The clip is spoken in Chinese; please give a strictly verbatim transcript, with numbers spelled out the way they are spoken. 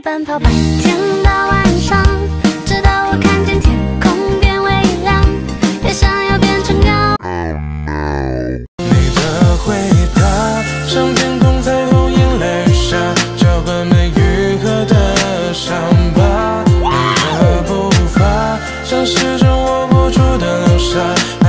奔跑，白天到晚上，直到我看见天空变微亮，也想要变成鸟。 你的回答像天空彩虹眼泪下，浇灌没愈合的伤疤。你的步伐像时针握不住的流沙。